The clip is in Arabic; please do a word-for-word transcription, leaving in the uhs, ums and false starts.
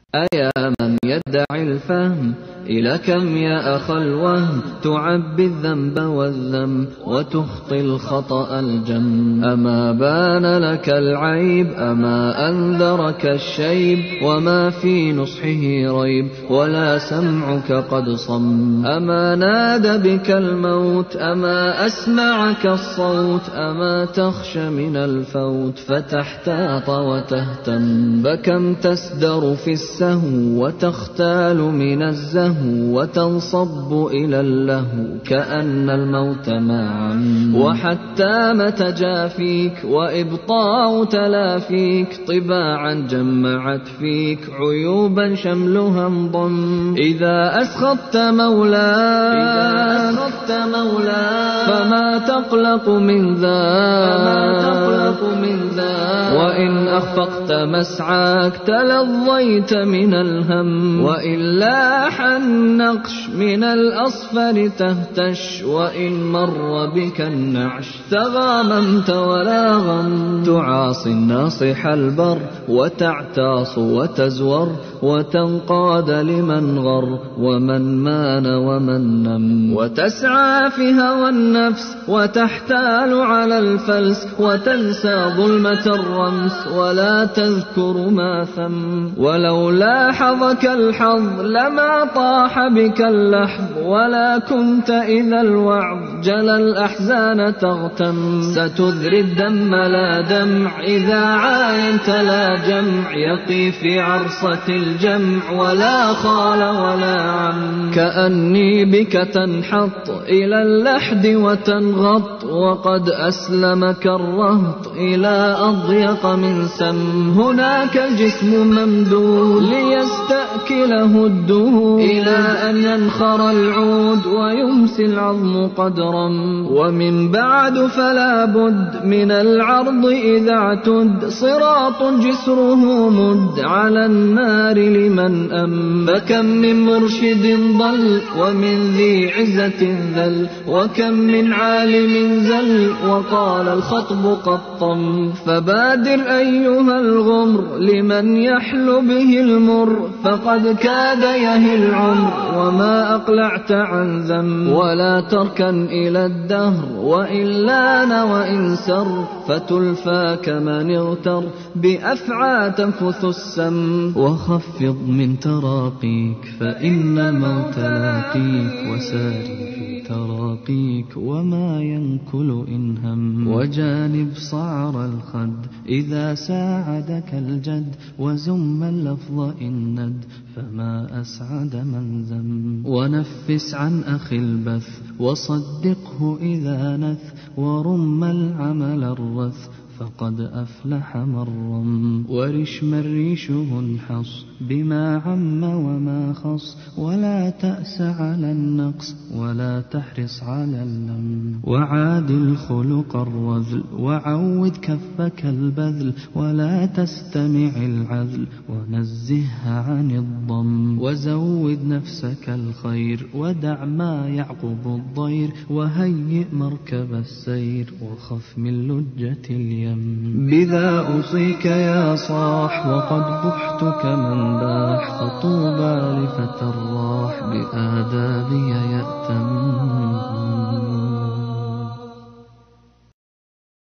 أيا من يدعي الفهم إلى كم يا أخ الوهم تعبي الذنب والذم وتخطي الخطأ الجم. أما بان لك العيب أما أنذرك الشيب وما في نصحه ريب ولا سمعك قد صم. أما ناد بك الموت أما أسمعك الصوت أما تخشى من الفوت فتحتاط وتهتم. فكم تسدر في السهو وتختال من الزهو وتنصب إلى اللهو كأن الموت معا. وحتى متى جافيك وإبطاء تلافيك طباعا جمعت فيك عيوبا شملها انضم. إذا أسخطت مولاك فما تقلق من ذاك وإن أخفقت مسعاك تلظيت من الهم. وإلا حنقش من الأصفر تهتش وإن مر بك النعش تغاممت ولا غم. تعاصي الناصح البر وتعتاص وتزور وتنقاد لمن غر ومن مان ومن نم. وتسعى في هوى النفس وتحتال على الفلس وتنسى ظلمة الرمس ولا تذكر ما ثم. ولو لاحظك الحظ لما طاح بك اللحظ ولا كنت إذا الوعظ جل الأحزان تغتم. ستذري الدم لا دمع إذا عاينت لا جمع يقي في عرصة الجمع ولا خال ولا عم. كأني بك تنحط إلى اللحد وتنغط وقد أسلمك الرهط إلى أضيق من سم. هناك الجسم ممدود ليستأكله الدهور إلى أن ينخر العود ويمسي العظم قدرا. ومن بعد فلا بد من العرض إذا اعتد صراط جسره مد على النار لمن أم. فكم من مرشد ضل ومن ذي عزة ذل وكم من عالم زل وقال الخطب قد طم. فبادر أيها الغمر لمن يحل به المر فقد كاد يهي العمر وما أقلعت عن ذم. ولا تركن إلى الدهر وإن لان وإن سر فتلفى كمن اغتر بأفعى تنفث السم. وخفض من تراقيك فإن الموت لاقيك وساري في تراقيك وما ينكل إن هم. وجانب صعر الخد إذا ساعدك الجد وزم اللفظ إن ند فما أسعد من ذم. ونفس عن أخي البث وصدقه إذا نث ورم العمل الرث فقد أفلح من رم. ورش من ريشه انحص بما عم وما خص ولا تأس على النقص ولا تحرص على اللم. وعاد الخلق الرذل وعود كفك البذل ولا تستمع العذل ونزهها عن الضم. وزود نفسك الخير ودع ما يعقب الضير وهيئ مركب السير وخف من لجة اليم. بذا أوصيك يا صاح وقد بحت كمن باح فطوبى لفتى الراح بآدابي يأتم.